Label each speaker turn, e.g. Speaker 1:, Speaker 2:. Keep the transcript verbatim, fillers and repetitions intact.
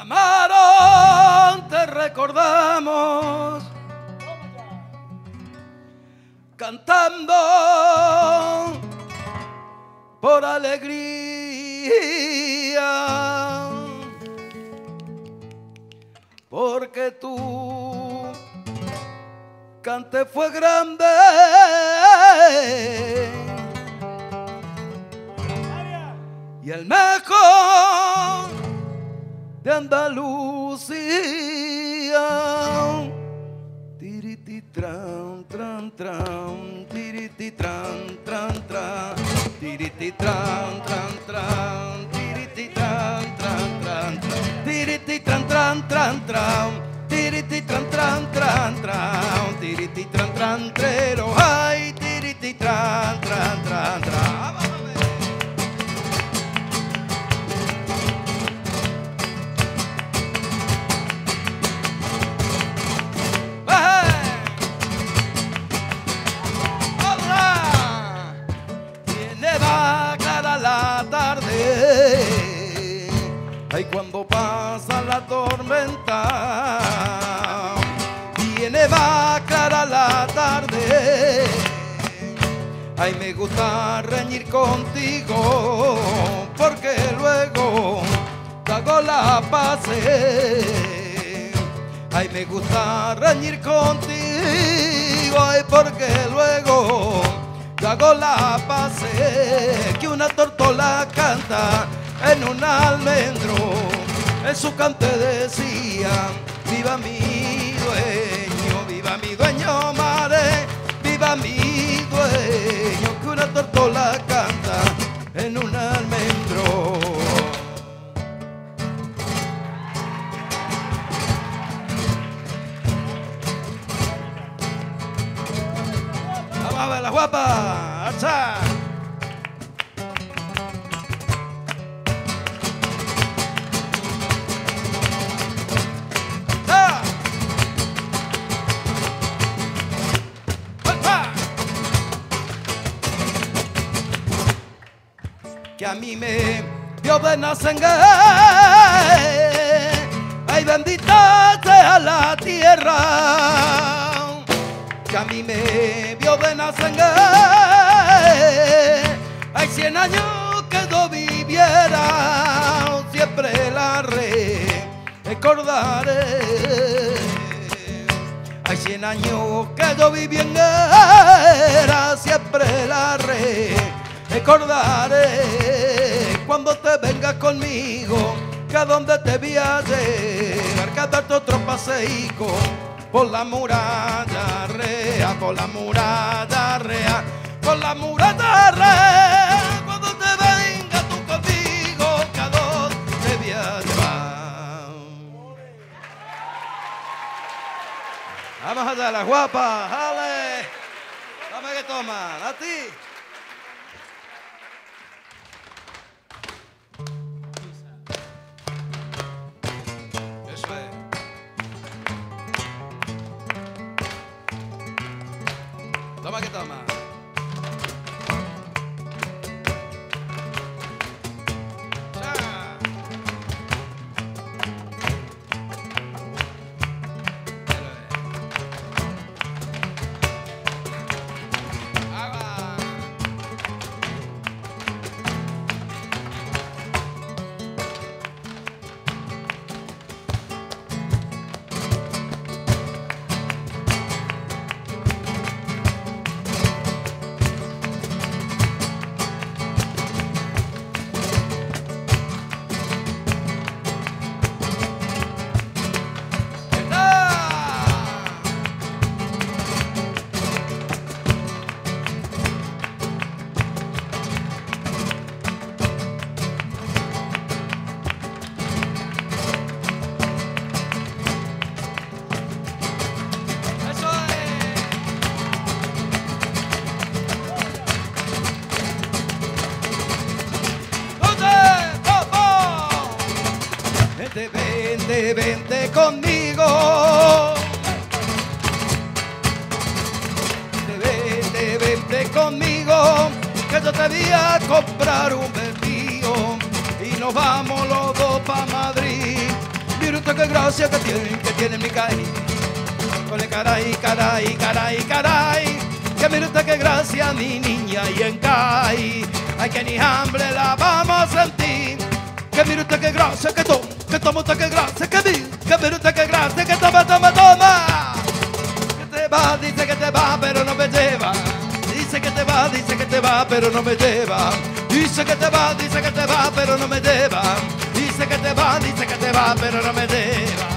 Speaker 1: Camarón, te recordamos cantando por alegría, porque tu cante fue grande y el mejor de Andalucía. Tiriti tran tran tran, tiriti tran tran tran, tiriti tran tran tran, tiriti tran tran tran, tiriti tran tran tran tran, tiriti tran tran tran tran, tiriti tran tran trero, ay, tiriti tran tran tran tran. Ay, cuando pasa la tormenta, viene va clara la tarde. Ay, me gusta reñir contigo, porque luego te hago la paz. Ay, me gusta reñir contigo, ay, porque luego te hago la paz. Que una tortola canta en un almendro, en su cante decía: viva mi dueño, viva mi dueño, madre, viva mi dueño. Que una tortola canta en un almendro. Vamos a ver la guapa, ¡acha! Que a mí me vio de nacer, ay, bendita sea la tierra. Que a mí me vio de nacer, ay, cien años que no viviera, siempre la recordaré. Ay, cien años que no viviera, siempre la recordaré. Recordaré cuando te vengas conmigo, que a donde te vi ayer, que a darte otro paseico por la muralla rea, por la muralla rea, por la muralla rea. Cuando te vengas tú conmigo, que a donde te vi a llevar. Vamos allá, las guapas, jale. Dame que toman, a ti. Toma que toma. Vente, vente, vente conmigo. Vente, vente, vente conmigo, que yo te voy a comprar un vestido y nos vamos los dos pa' Madrid. usted qué gracia que tiene, que tiene mi caí. Ole caray, caray, caray, caray. Que mire usted qué gracia mi niña y en caí. Ay, que ni hambre la vamos a sentir. Que mire usted qué gracia que toma, que toma usted qué gracia que vi. Que mire usted qué gracia que toma, toma, toma. Que te va, dice que te va, pero no me lleva. Dice que te va, dice que te va, pero no me lleva. Dice que te va, dice que te va, pero no me lleva. Dice que te va, dice que te va, pero no me lleva.